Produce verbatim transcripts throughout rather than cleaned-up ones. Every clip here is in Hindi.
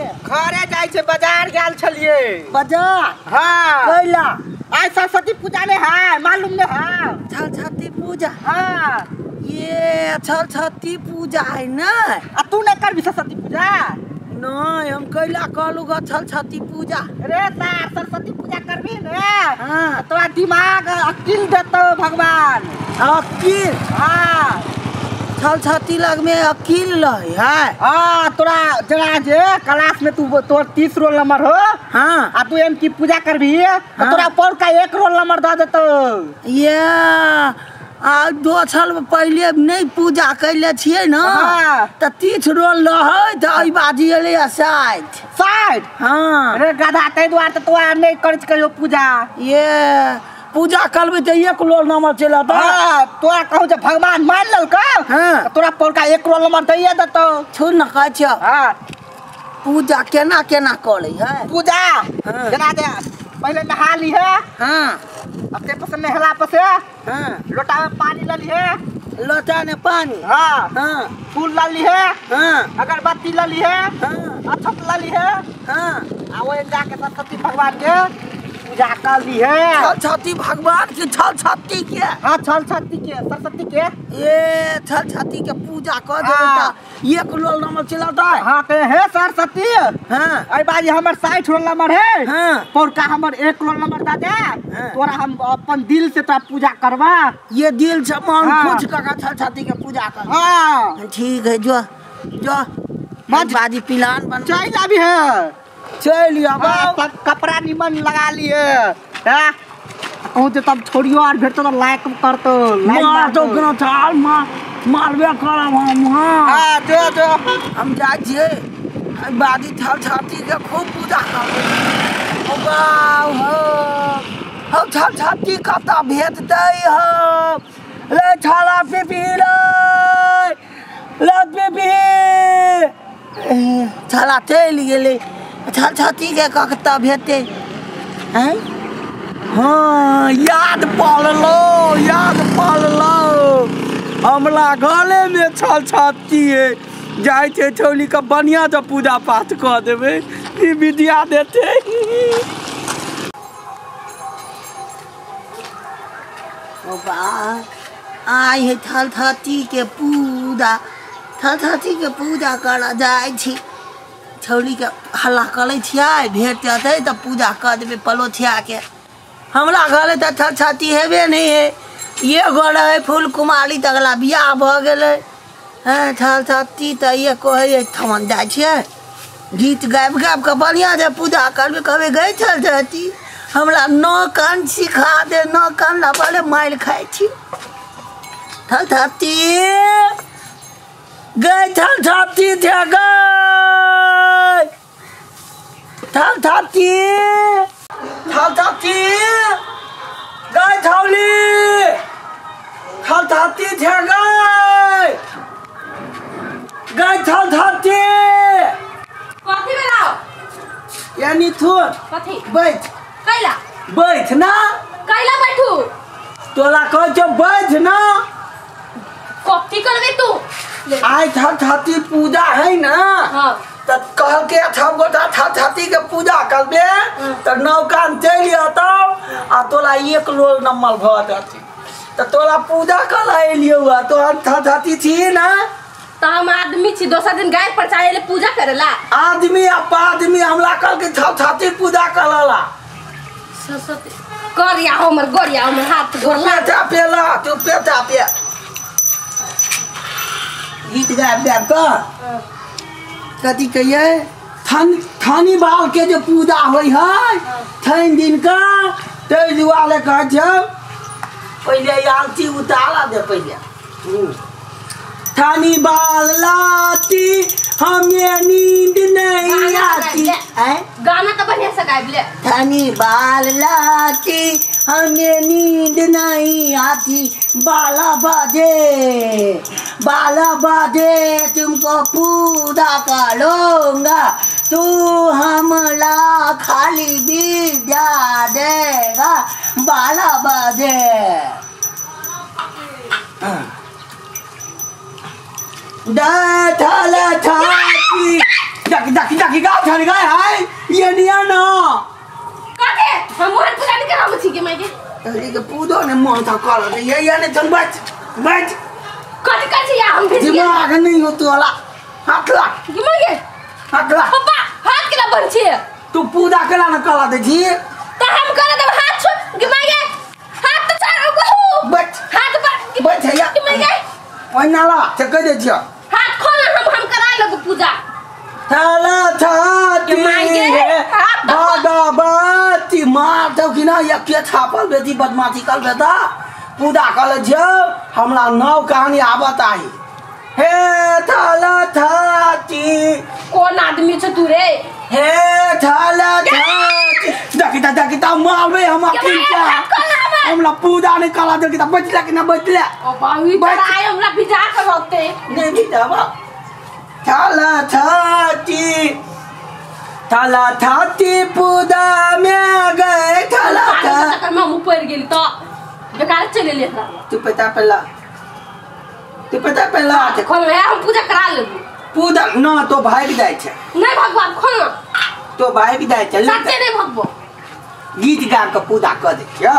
घरे जाय छे बाजार गेल छलिए। बाजार? हाँ। कैला? आज सरस्वती पूजा में है, मालूम नहीं है? सरस्वती पूजा? हाँ। ये सरस्वती पूजा है ना? आ तू नहीं कर भी सरस्वती पूजा? नहीं, हम कैला कहलू ग सरस्वती पूजा। अरे सार सरस्वती पूजा करबी ने? हाँ। तोरा दिमाग अकिल देतो भगवान। अकील? हाँ। सरस्वती लग में अकील है। हाँ, तोरा जरा जे क्लास में तू तोर तीस रोल नंबर हो। हाँ। आ तू एम की पूजा करबी, हाँ। तोरा पर का एक रोल नंबर दे देतो। ये आ दो साल पहले नहीं पूजा कैले छिए ना, हाँ। तो तीस रोल रहे तो आई बाजी अले साठ साठ। हाँ। अरे गधा ते द्वार तो तोरा नहीं कर कहियो पूजा। ये पूजा करबे तो एक रोल नंबर चला था। हाँ, तोरा कहू जे भगवान मान लल का। हाँ। तोरा पर का एक रोल नंबर दे देतो। छोड़ न कह छ। हाँ। पूजा केना केना करे है? पूजा हाँ। जना दे पहले नहा ली है। हाँ। अब ते पस नहला पसे हाँ। लोटा में पानी ला ली है। लोटा ने पानी? हाँ। हाँ। फूल ला ली है। हाँ। अगरबत्ती ला ली है। हाँ। अक्षत ला ली है। हाँ। आ वो जाके सरस्वती भगवान के पूजा कर ली है। सरस्वती भगवान की सरस्वती के? हाँ, सरस्वती के सरस्वती के ये सरस्वती के पूजा कर दे हाँ। बेटा, एक रोल नंबर चलाता है। हाँ ते है सरस्वती। हाँ। आई बाजी हमर साठ रोल नंबर है। हाँ। पर का हमर एक रोल नंबर दा दे। हाँ। तोरा हम अपन दिल से तोरा पूजा करवा। ये दिल से मन हाँ। खुश कर सरस्वती के पूजा कर। हाँ। ठीक है, जो जो मत बाजी पिलान बन चाय लाभी है। चल हाँ, सब कपड़ा निमन लगा लिए। हाँ। कहूँ तो तब छोड़ियो और भेटतो तो लाइक करतो। लाइक मार तो मारतो। कनो चाल मार मारबे करब हम। हाँ। हाँ, जो जो हम जा छिए बाजी सरस्वती के खूब पूजा करबे। ओ वाह हो हम सरस्वती कता भेट दे हम। ले छाला पिपी ले ले पिपी छाला चल गेले। सरस्वती के कता भेटे हैं? हाँ, याद पड़लो याद पड़लो हमला गले में सरस्वती है। जाए छे छौली का बढ़िया से पूजा पाठ कर देवे, ई विद्या देते। ओ बा आई है सरस्वती के पूजा, सरस्वती के पूजा करा जाए छी। छौली के हल्ला करे छियै, भेट जाते तो पूजा कर देवे पलो छिया के। हमरा घरे तो सरस्वती हेबे नहीं है। ये घर है फूल कुमारी तगला बियाह भ गेले। हाँ, सरस्वती तो ये कहे थमन जाए छियै, गीत गाबि गाबि के बढ़िया से पूजा करबे। कहबे गए सरस्वती हमरा नौ कान सिखा दे, नौ कान ला बड़े माइल खाए छी। सरस्वती गए सरस्वती थे गए सरस्वती सरस्वती गए छौली सरस्वती थे गए गए सरस्वती। कथी बनाओ? यानी थोड़ कथी? बैठ कैला? बैठ ना। कैला बैठू? तोला कह जो बैठ ना। कथी करबे तू? आज सरस्वती पूजा है ना। हाँ। तो कह के सब गोटा सरस्वती के पूजा करबे तो नौकान चल अतौ आ तोला एक रोल नंबर भ जाती। तो तोला पूजा कर एलियो हुआ तो हम सरस्वती थी ना। तो हम आदमी छी, दोसर दिन गाय पर चाहे पूजा करेला। आदमी अपा आदमी हमला कल के सरस्वती पूजा करला। सरस्वती गरिया हमर गरिया हमर हाथ गोरला पेटा पेला तू पेटा पे गीत गाय बैठ कर कथी कहिए थन थानी बाल के जो पूजा होई है थन दिन का ते जुआले कह छ पहले आरती उतारा दे पहले। थानी बाल लाती हमें नींद नहीं आती है। गाना तो बढ़िया से गाइब ले। थानी बाल लाती हमें नींद नहीं आती, बाला बाजे बाला बाजे तुमको पूजा करूंगा, तू हमला खाली विद्या देगा, बाला बाजे। दा थाला थाती जक जक जक की गाँव छानी गए हाय ये निया ना काटे हम मोहन पूजा नहीं कराबो छी के मैं के तहरी के पूदो ने मोह था कल दे ये ये ने चल बच बच काटे काटे या हम भेज दिमाग नहीं हो तो वाला हाथ ला के मैं के हाथ ला पापा हाथ के ना बन छी तू पूजा कला न कला दे जी त हम करे दे हाथ छू के मैं के हाथ तो चारो को बच हाथ पर बच है या के मैं के ओइ नाला से कह दे छिया हाथ खोल हम हम कराई लगो पूजा थाला थाती भगवती मार दो कि ना या के छापल बेटी बदमाशी कल बेटा पूजा कल जो हमरा नव कहानी आवत आई हे थाला थाती कौन आदमी छ तू रे हे थाला थाती देखिता देखिता मारबे हम अकिल क्या हमरा पूजा नहीं कला देखिता बचला कि ना बचला ओ बावी बड़ाई हमरा बिजा कर होते नहीं बिजा बा थाला थाती थाला थाती पूजा में गए थाला था कर मैं ऊपर गेली तो बेकार चले ले तू पता पहला तू पता पहला खोल ले हम पूजा करा लेबू पूजा ना तो भाई भी जाय छे नहीं भगवान खोल ना तो भाई भी जाय छे सच्चे नहीं भगवो गीत गा के पूजा कर दे छे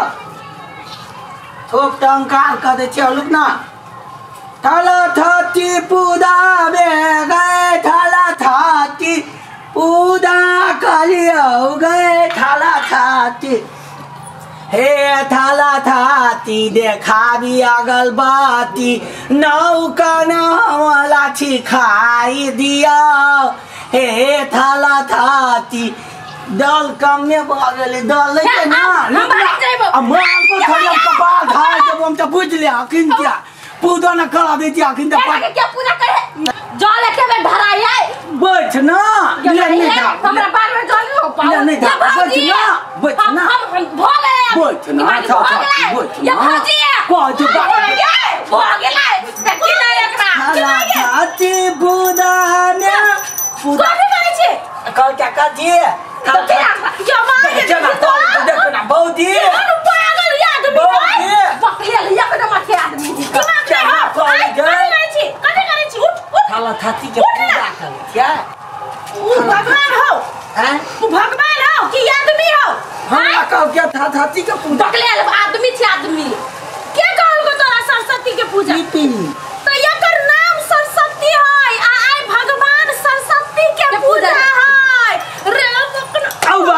ठोक टंकार कर दे छे लोग ना थाला थाती पूजा में गए थाला थाती पूजा करियो गए थाला थाती हे थाला थाती देखाबी अगल बाती नौका नवला खाई दिया हे थाला थाती दल कम में भ गेले दल लेके ना हम को थोड़ा कपाल धार जब हम तो बुझ ले किन क्या पूजा न करा देती आखिन तो क्या पूजा करे जल लेके में धराई है बैठ ना ले नहीं था हमरा बार में जल नहीं हो पाओ ले नहीं था बैठ ना बैठ ना हम हम भोग गए बैठ ना था था बैठ ये भौजी है को जो बात भोग गए देखी ना एकरा थाला थाती पूजा में पूजा कथि करे छी कल क्या कर दिए तो क्या क्या मार के ना तो देखो ना बहुती पागल याद में पकड़े लिया के मत आदमी दिमाग क्या पागल करे छी कथि करे छी उठ उठ थाला थाती के पूजा कर क्या तू भगवान हो हैं तू भगवान हो कि आदमी हो हमरा कहो क्या था थाती के पूजा पकड़े आदमी छी आदमी के कहल को तोरा सरस्वती के पूजा पी तो एकर नाम सरस्वती है आ आई भगवान सरस्वती के पूजा है रे पकड़ औ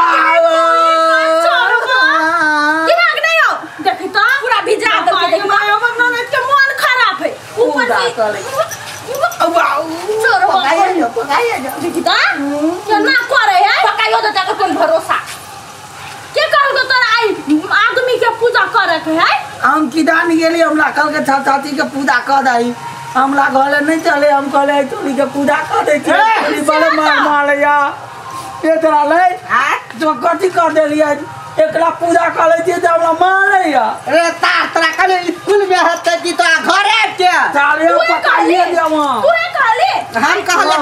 दिमाग नहीं हो देखी तो पूरा भिजा दे देखी हमर ननद के मन खराब है ऊपर से औ चोर पकाइए जो पकाइए जो देखी तो क्या ना करे है पकाइयो तो तक कोन भरोसा के कहल को तोरा आई आदमी के पूजा करे के है हम किदान गेली हमरा कल के था थाती के पूजा कर दई हमरा घरे नहीं चले हम कहले तोरी के पूजा कर दे छी तोरी बड़े मार मार या ये तोरा ले हां जो कथि कर देलिए एकरा पूजा कर ले छी त हमरा मारे या रे तार तोरा कने स्कूल में हते कि तो घरे के चारे पकाइए देवा तू कहले हम कहले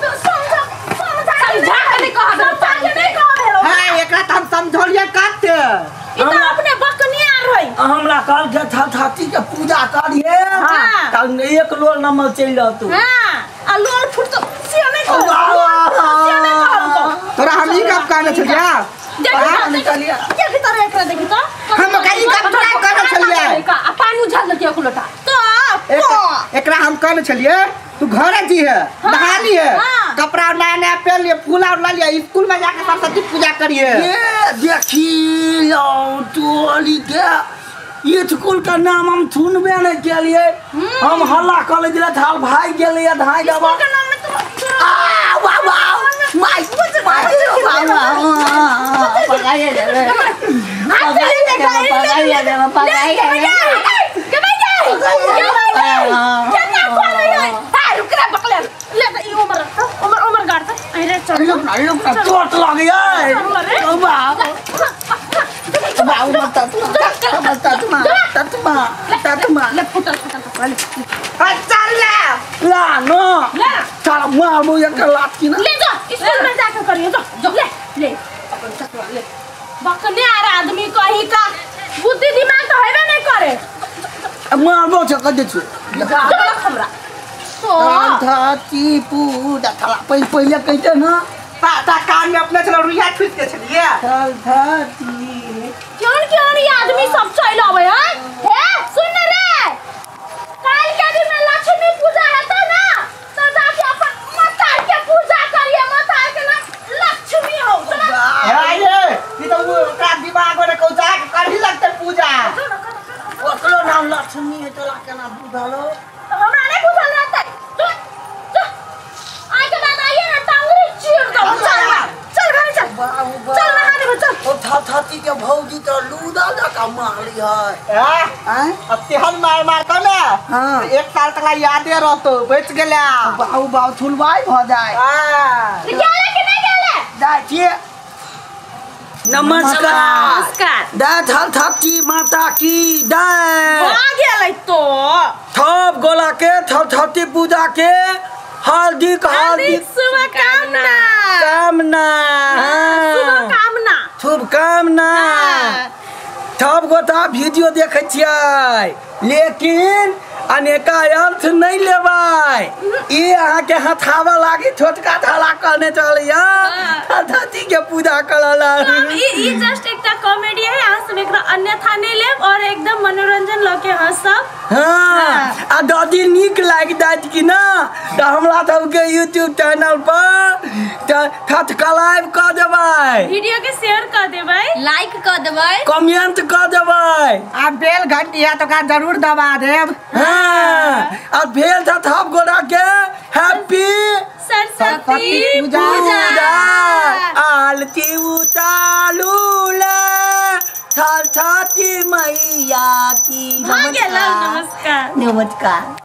समझा के नहीं कहा समझा के नहीं कहा हां एकरा त हम समझलिए काटे ई तो अपने बकनिया रही हमरा कल के था थाती के पूजा करिए हां त एक लोल नमल चल जा तू हां आ लोल फुट तो से नहीं कहा तोरा हम ई कब कहने छलिया निकलिया क्या की तरह एकरा देखी तो हम कहीं कब ट्राई करने छलिए आ पानी उझल के कुलटा तो एकरा हम कहने छलिए तू घरे जी है नहा लिए कपड़ा नया नया पहन लिए फूल और ला लिया स्कूल में जाकर सरस्वती पूजा करिए ये देखी लो टोली के ये स्कूल का नाम हम सुनबे नहीं के लिए हम हल्ला कर ले थाल भाई गेले धाई दबा आ वाह वाह माई माई पकाइए रे पकाइए दे पकाइए के भाई क्या ना कर रही है हां रुक रे बकले ले ई उमर उमर उमर गाड़ था अरे चल लोग ना लोग ना चोट लग गया ओ वाह वाह मत तू मत तू मां तू मां तू मां ले फुटल फुटल ले चल ले ला नो ले चल मार मुझे कर लात की ना ले जा स्कूल में जाकर करिए जा जा ले ले अपन चकवा ले बकने आ रहा आदमी कहीं का बुद्धि दिमाग तो है नहीं करे मार बो छ दे छु हमरा तो थाती पूजा थाला पहले पहले कहते ना ता कान में अपने चलो रुइया ठुस के चलिए थल थती क्यों क्यों ये आदमी सब चल आवे है हे सुन रे काल के दिन में लक्ष्मी पूजा है तो ना तो जाके अपन माता के पूजा करिए माता के ना लक्ष्मी हो है ये ये तो वो का दिमाग में को जा कर ही लगते पूजा ओकरो नाम लक्ष्मी है तोला केना बुझलो हमरा नहीं बुझल रहता चल चल आज के बाद आइए ना टांगरी चीर दो चल चल घर चल बाबू चल नहा दे चल ओ थथती के भौजी तो लूदा लगा मारली है हैं हैं अब तेहन मार मार कर ना हाँ। एक साल तक यादे रहतो बच गेला बाबू बाबू थुलवाई भ जाए हां गेले कि नहीं गेले जाय छिए नमस्कार नमस्कार दा थल थती माता की जय आ गेले तो थप गोला के थल थती पूजा के हार्दिक हार्दिक शुभकामना कामना शुभकामना शुभकामना थप गोटा वीडियो देखे छियै लेकिन अनेका अर्थ नहीं लेबै ई अहाँ के हथावा लागी छोटका थाला करने चलिया धरती के पूजा करला ई ई जस्ट एकटा कॉमेडी है यहाँ से एकरा अन्यथा नहीं लेब और एकदम मनोरंजन ल के हंसब हाँ आ दादी नीक लाग जात कि ना तो हमरा सबके यूट्यूब चैनल पर सब्सक्राइब कर देबै वीडियो के शेयर कर देबै लाइक कर देबै कमेंट कर देबै आ बेल घंटी है तो का जरूर दबा देब हाँ और भेल था थप गोरा के हैप्पी सरस्वती पूजा। पूजा आलती उतारू ले सरस्वती मैया की हाँ गेला नमस्कार नमस्कार।